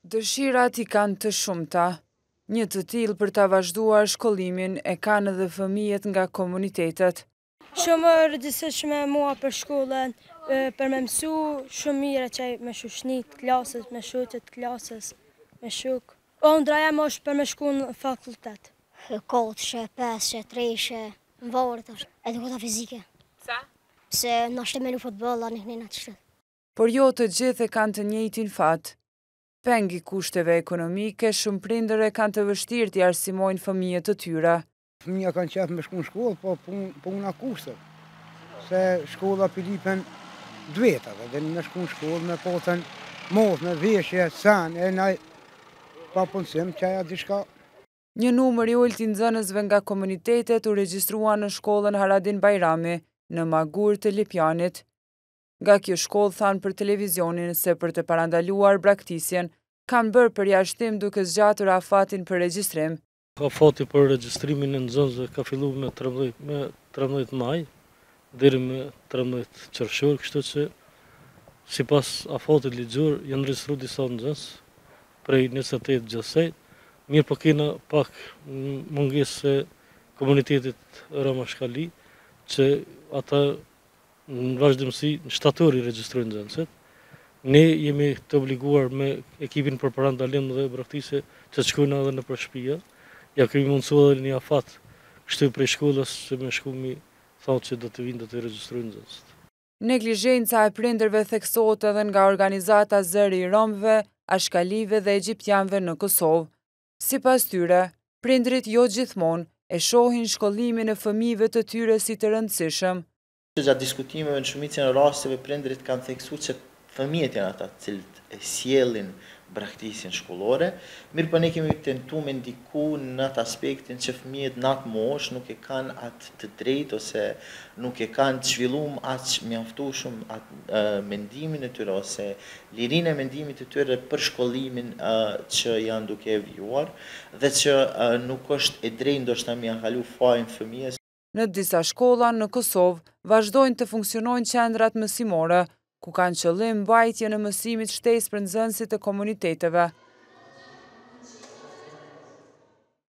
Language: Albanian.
Dëshirat i kanë të shumta. Një të tillë për ta vazhduar shkollimin e kanë edhe fëmijët nga komunitetet. Shumë rëndësishme mua për shkollën, për me mësu shumë mire që me shushnit klasës, me shoqet klasës, me shuk. Ëndraja më është për me shku në fakultet. Kotëshe, peshe, treshe, në varët është, edukata fizike. Sa? Se në ashtë me në futbol, a një në të shtetë. Por jo të gjithë e kanë të njëjtin fat. Pengi kushteve ekonomike, shumë prindër e kanë të vështirë t'i arsimojnë fëmijët të tyre. Fëmija kanë qef me shku në shkollë, po puna kushte. Se shkolla pilipen dvetave, dhe në shku në shkollë me potën mos, me veshje, sen, e naj pa punësim që aja dishka. Një numër i ullt i nxënësve nga komunitetet u regjistrua në shkollën Haradin Bajrami, në Magur të Lipjanit. Nga kjo shkollë thanë për televizionin se për të parandaluar braktisjen, kanë bërë përjashtim duke zgjatur afatin për regjistrim. Afati për regjistrimin e nxënësve ka fillu me 13 maj, deri me 13 qershor, kështu që sipas afatit ligjor janë regjistruar disa nxënës prej 28 gjasej. Mirë po kena pak mungesë se komunitetit Rama Shkali, që ata në vazhdimsi në shtatori regjistrojnë nxënësit. Ne jemi të obliguar me ekipin për parandalim dhe braktisje që të shkojnë edhe në për shtëpia. Ja kemi mundësua edhe një afat kështu prej shkollës që me shkumi thotë që do të vinë do të regjistrojnë nxënësit. Neglizhenca e prindërve theksohet edhe nga organizata Zëri i Romëve, Ashkalive dhe Egjiptianëve në Kosovë. Sipas tyre, prindrit jo gjithmonë e shohin shkollimin e fëmijëve të tyre si të rëndësishëm. Gjatë diskutimeve në shumicën e rasteve prindërit kanë theksuar që fëmijët janë ata të cilët e sjellin braktisjen shkollore, mirë po ne kemi tentuar me ndiku në atë aspektin që fëmijët në atë moshë nuk e kanë atë të drejtë ose nuk e kanë të zhvilluar aq mjaftueshëm atë mendimin e tyre ose lirinë e mendimit të tyre për shkollimin që janë duke vijuar dhe që nuk është e drejtë ndoshta me ia kalu fajin fëmijës. Në disa shkolla në Kosovë vazhdojnë të funksionojnë qendrat mësimore, ku kanë qëllim mbajtjen e mësimit shtesë për nxënësit e komuniteteve.